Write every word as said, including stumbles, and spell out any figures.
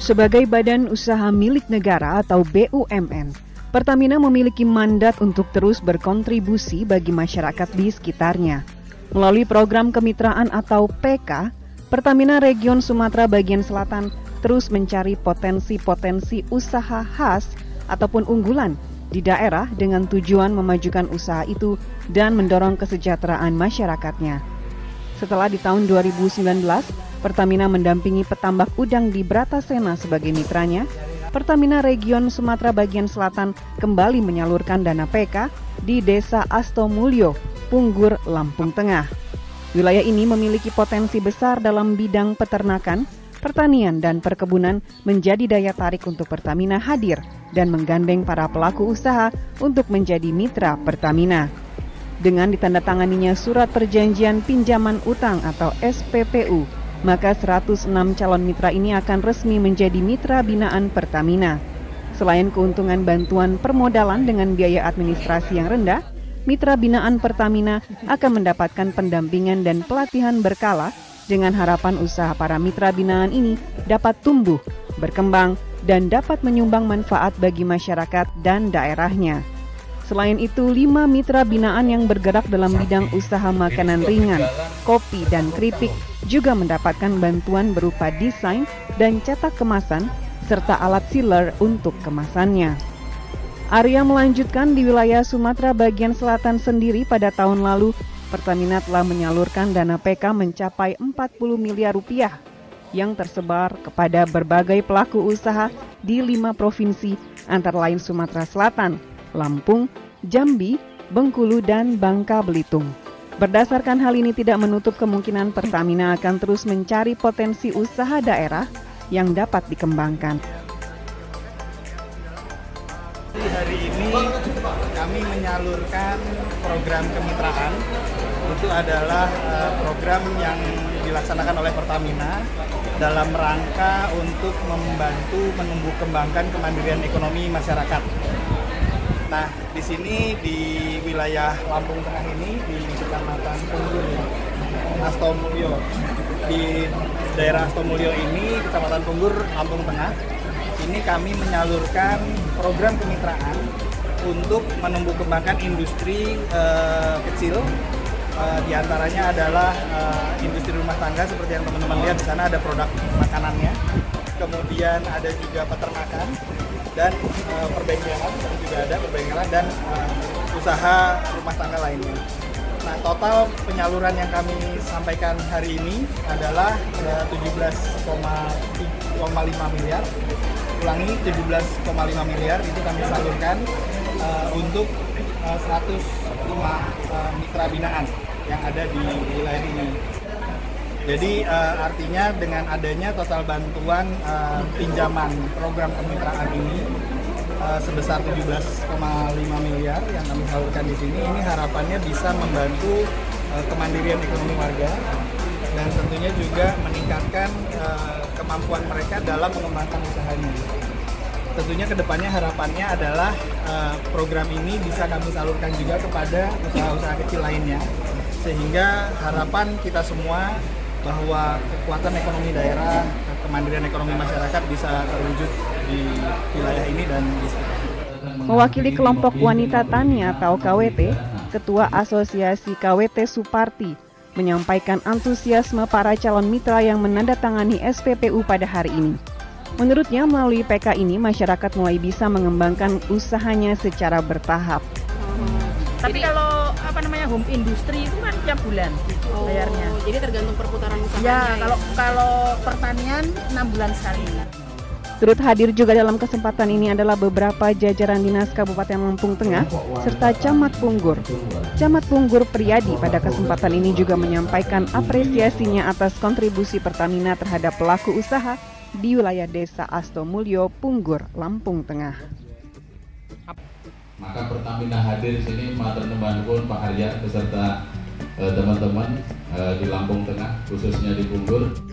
Sebagai badan usaha milik negara atau B U M N, Pertamina memiliki mandat untuk terus berkontribusi bagi masyarakat di sekitarnya. Melalui program kemitraan atau P K, Pertamina Region Sumatera Bagian Selatan terus mencari potensi-potensi usaha khas ataupun unggulan di daerah dengan tujuan memajukan usaha itu dan mendorong kesejahteraan masyarakatnya. Setelah di tahun dua ribu sembilan belas, Pertamina mendampingi petambak udang di Bratasena sebagai mitranya, Pertamina Region Sumatera Bagian Selatan kembali menyalurkan dana P K di Desa Astomulyo, Punggur, Lampung Tengah. Wilayah ini memiliki potensi besar dalam bidang peternakan, pertanian, dan perkebunan menjadi daya tarik untuk Pertamina hadir dan menggandeng para pelaku usaha untuk menjadi mitra Pertamina. Dengan ditandatanganinya surat perjanjian pinjaman utang atau S P P U, maka seratus enam calon mitra ini akan resmi menjadi mitra binaan Pertamina. Selain keuntungan bantuan permodalan dengan biaya administrasi yang rendah, mitra binaan Pertamina akan mendapatkan pendampingan dan pelatihan berkala dengan harapan usaha para mitra binaan ini dapat tumbuh, berkembang, dan dapat menyumbang manfaat bagi masyarakat dan daerahnya. Selain itu, lima mitra binaan yang bergerak dalam bidang usaha makanan ringan, kopi, dan keripik juga mendapatkan bantuan berupa desain dan cetak kemasan, serta alat sealer untuk kemasannya. Arya melanjutkan di wilayah Sumatera Bagian Selatan sendiri pada tahun lalu, Pertamina telah menyalurkan dana P K mencapai empat puluh miliar rupiah yang tersebar kepada berbagai pelaku usaha di lima provinsi antara lain Sumatera Selatan, Lampung, Jambi, Bengkulu, dan Bangka Belitung. Berdasarkan hal ini tidak menutup kemungkinan Pertamina akan terus mencari potensi usaha daerah yang dapat dikembangkan. Hari ini kami menyalurkan program kemitraan. Itu adalah uh, program yang dilaksanakan oleh Pertamina dalam rangka untuk membantu menumbuh kembangkan kemandirian ekonomi masyarakat. Nah, di sini di wilayah Lampung Tengah ini di Kecamatan Punggur, Astomulyo. Di daerah Astomulyo ini, Kecamatan Punggur, Lampung Tengah, ini kami menyalurkan program kemitraan untuk menumbuh kembangkan industri uh, kecil. Uh, di antaranya adalah uh, industri rumah tangga seperti yang teman-teman lihat di sana ada produk makanannya. Kemudian ada juga peternakan dan uh, perbengkelan, juga ada perbengkelan dan uh, usaha rumah tangga lainnya. Nah, total penyaluran yang kami sampaikan hari ini adalah uh, tujuh belas koma lima miliar. Ulangi, tujuh belas koma lima miliar itu kami salurkan uh, untuk uh, seratus lima uh, mitra binaan yang ada di wilayah ini. Jadi uh, artinya dengan adanya total bantuan uh, pinjaman program kemitraan ini uh, sebesar tujuh belas koma lima miliar yang kami salurkan di sini, ini harapannya bisa membantu uh, kemandirian ekonomi warga dan tentunya juga meningkatkan uh, kemampuan mereka dalam mengembangkan usahanya. Tentunya kedepannya harapannya adalah uh, program ini bisa kami salurkan juga kepada usaha-usaha kecil lainnya, sehingga harapan kita semua bahwa kekuatan ekonomi daerah, kemandirian ekonomi masyarakat bisa terwujud di wilayah ini dan di sekitar. Mewakili kelompok wanita tani atau K W T, Ketua Asosiasi K W T Suparti menyampaikan antusiasme para calon mitra yang menandatangani S P P U pada hari ini. Menurutnya, melalui P K ini, masyarakat mulai bisa mengembangkan usahanya secara bertahap. Hmm. Tapi jadi, kalau apa namanya home industry itu kan tiap bulan oh, bayarnya. Jadi tergantung perputaran usahanya. Ya, kalau ya? kalau pertanian enam bulan sekali. Turut hadir juga dalam kesempatan ini adalah beberapa jajaran Dinas Kabupaten Lampung Tengah serta Camat Punggur. Camat Punggur Priyadi pada kesempatan ini juga menyampaikan apresiasinya atas kontribusi Pertamina terhadap pelaku usaha di wilayah Desa Astomulyo, Punggur, Lampung Tengah. Maka Pertamina hadir di sini, matur nuwun pun Pak Arya beserta teman-teman eh, di Lampung Tengah, khususnya di Punggur.